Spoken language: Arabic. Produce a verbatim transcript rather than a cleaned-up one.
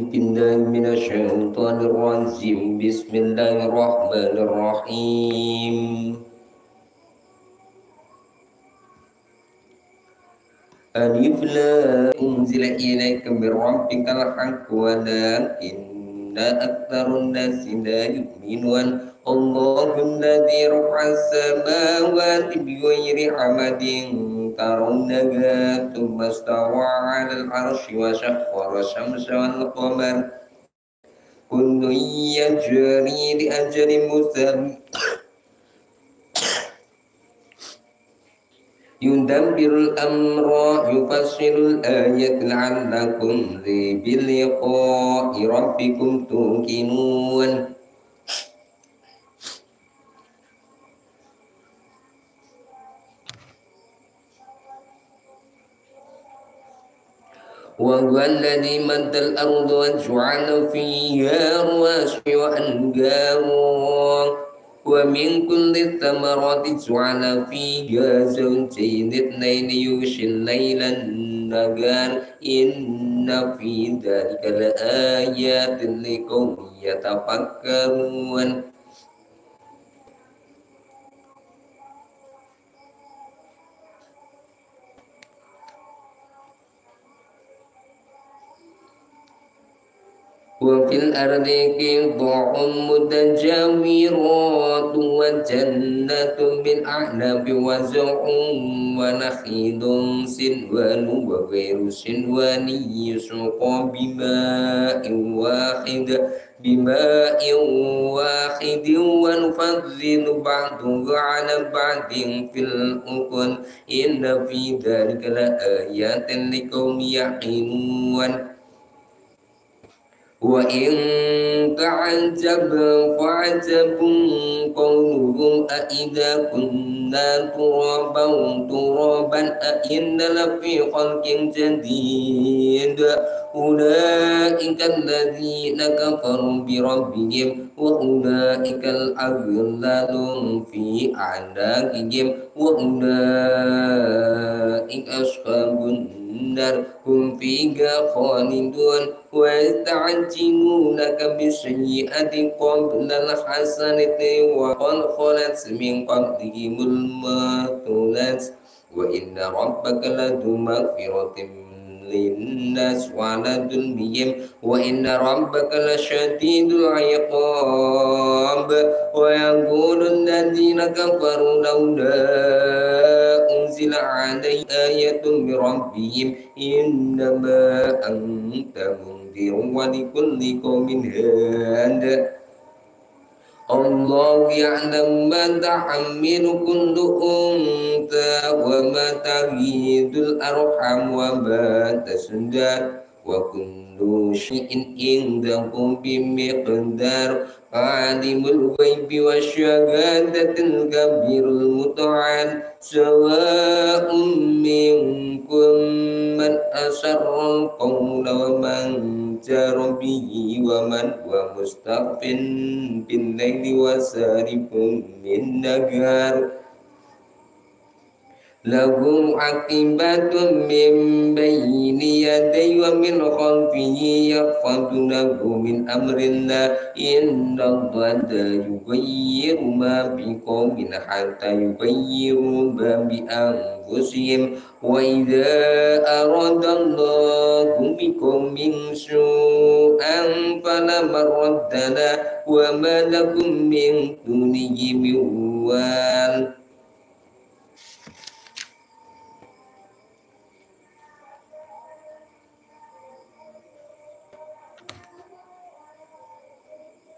بالله من الشيطان الرجيم. بسم الله الرحمن الرحيم. ألف لام أنزل إليك من ربك الحق ولكن أكثر الناس لا يؤمنون. الله الذي رفع السماوات بغير عمد ترونها ثم استوى على العرش وسخر الشمس والقمر كل يجري لأجل مسمى يدبر الأمر يفصل الآيات لعلكم بلقاء ربكم توقنون. وهو الذي مد الأرض وجعل فيها رواسي وأنهارا ومن كل الثمرات جعل فيها زوجين اثنين يغشي الليل النهار إن في ذلك لآيات لقوم يتفكرون. وفي الأرض قطع متجاورات وجنات من أعناب وزرع ونخيل سنوان وغير سنوان يسقى بماء واحد بماء واحد ونفضل بعضها على بعض في الأكل إن في ذلك لآيات لقوم يعقلون. وإن تعجب فعجب قولهم أإذا كنا ترابا ترابا أإنا لفي خلق جديد أولئك الذين كفروا بربهم وأولئك الأغلال في أعناقهم وأولئك أصحاب النار هم فيها خالدون. ويستعجلونك بالسيئة قبل الحسنة وقد خلت من قبلهم المثلات وإن ربك لذو مغفرة للناس وعلى ظلمهم وإن ربك لشديد العقاب. ويقول الذين كفروا لولا أنزل عليه آية من ربهم إنما أنت منذر ولكل قوم هاد. الله يعلم ما تحمل كل أنثى وما تغيض الأرحام وما تزداد وكل شيء عنده بمقدار. عالم الغيب والشهادة الكبير المتعال سواء منكم من أسر القول ومن جار به ومن هو مستخف بالليل وسارب بالنهار له عاقبات من بين يديه ومن خلفه يحفظونه من أمر الله إن الله لا يغير ما بقوم حتى يغيروا ما بأنفسهم وإذا أراد الله بقوم سوءا فلا مرد له وما لهم من دونه من وال.